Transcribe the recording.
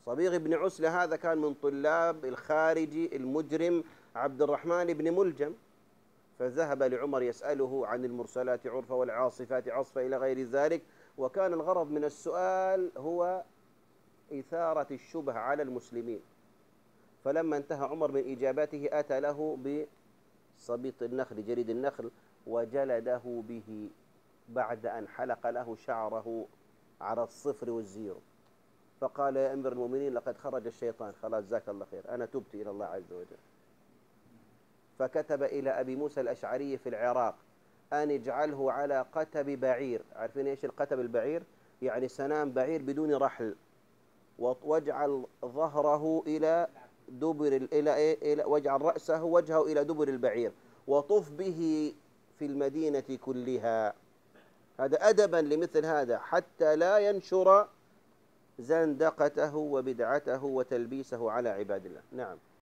صبيغ بن عسلة هذا كان من طلاب الخارجي المجرم عبد الرحمن بن ملجم، فذهب لعمر يسأله عن المرسلات عرفا والعاصفات عصفا إلى غير ذلك، وكان الغرض من السؤال هو إثارة الشبه على المسلمين. فلما انتهى عمر من إجابته أتى له بصبيط النخل، جريد النخل، وجلده به بعد أن حلق له شعره على الصفر والزيرو. فقال يا أمير المؤمنين لقد خرج الشيطان، خلاص جزاك الله خير، أنا تبت إلى الله عز وجل. فكتب إلى أبي موسى الأشعري في العراق أن اجعله على قتب بعير. عارفين إيش القتب البعير؟ يعني سنام بعير بدون رحل، واجعل ظهره إلى دبر واجعل رأسه وجهه إلى دبر البعير، وطف به في المدينة كلها. هذا أدبا لمثل هذا حتى لا ينشر زندقته وبدعته وتلبيسه على عباد الله. نعم.